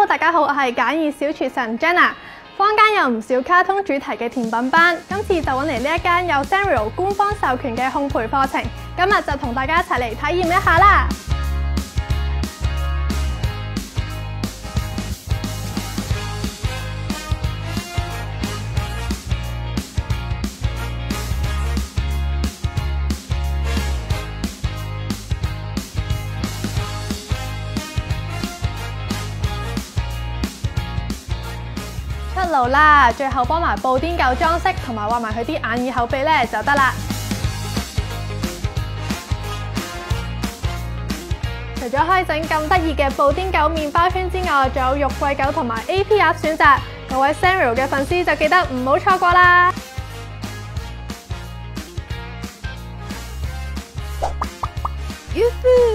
大家好，我係簡易小廚神 Jenna。坊間有唔少卡通主題嘅甜品班，今次就揾嚟呢一間有 Sanrio 官方授權嘅烘焙課程，今日就同大家一齊嚟體驗一下啦！出爐啦！最後幫埋布甸狗裝飾，同埋畫埋佢啲眼耳口鼻咧就得啦。除咗可以整咁得意嘅布甸狗麵包圈之外，仲有肉桂狗同埋 AP 鴨選擇。各位 Sanrio 嘅粉絲就記得唔好錯過啦！Yoo-hoo